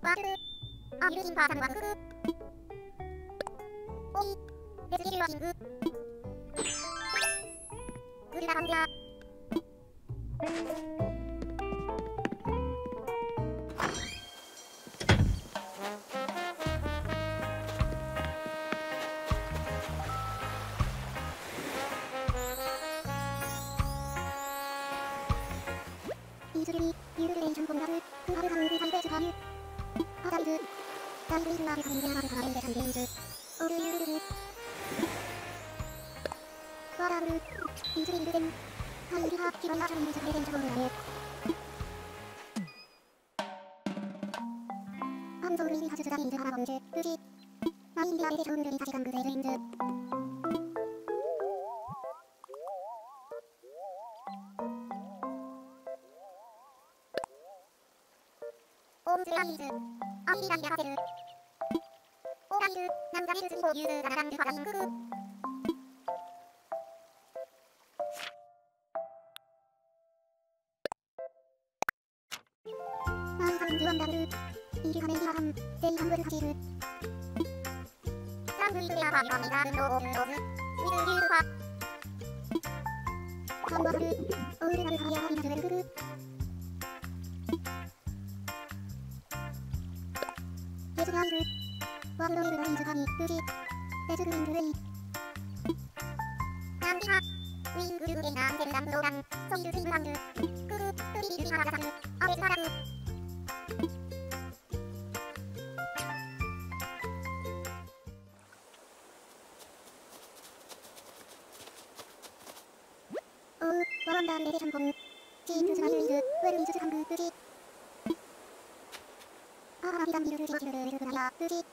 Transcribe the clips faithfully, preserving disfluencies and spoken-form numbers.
ワールドアミルシンパーサムワククおいデスゲリュアシンググルダハンジャーイーズルリユールレンションコンガルクハルハルリサイベースハルアダリズダイブリズナールカリンデアールカレンデサンデイズオルユールルルワダブルイーズリルデンハイリハキバイアシャリンデサプレデンチャボルラネアンゾールイリハスズダリンズハラボンジェルジマインディアレデションルリタシカングレズインズオームズライズアンリライヤハセルオーライルナンザメルスイホーユーズラランルファライングルマーサンズワンダブルイリハメンディハハンセイハンブルハシルランブリルレアファイバーメガールローオールローズウィルユールファハンバールオールナルハヤハリナズウェルグルデズガイルワブロイルラインズハニルジデズグリングレイナンディハウィングルグレイナーンゼルランドローランソイルズインランドグルグリリリハラザサルアレスハラグオーワンダールレデションポンチーズズマユイズウェルイズズハングルジアーラビダンビルルジマシルルルルルナヤルジ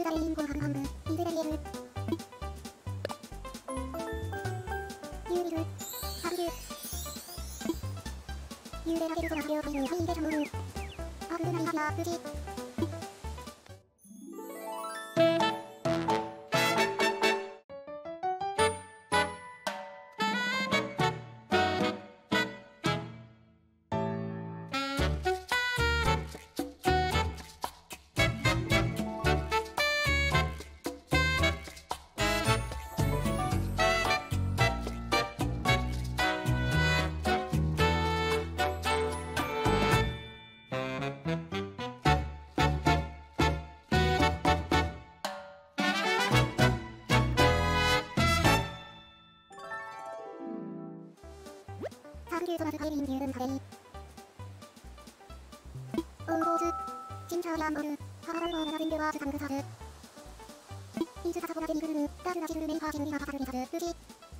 イスラエル銀行半半部イスラエルユービルサブユユーレラゲルソラ作業会の会員でしょもるアブルナイハビア無事サンキュートマスファイリン十分カレイオンボーズチンチャーリアンボルハバラルボーガラゼンデワースサングサズインスタサコラテニグルムダズラシルメイファーシルリハパサルリサズウジ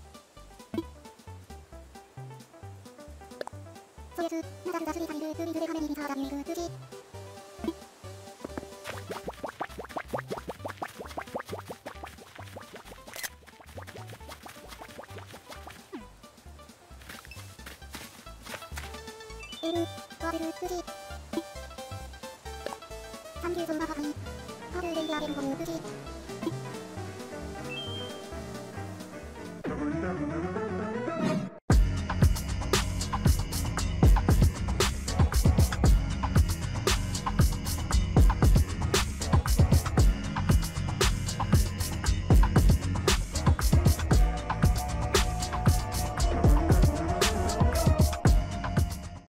ソエスナダルダスリサリルウリズレカメニリサーダミューグウジエルワーベルウジサンキューソンバハハイハルーレンディアベルホムウジ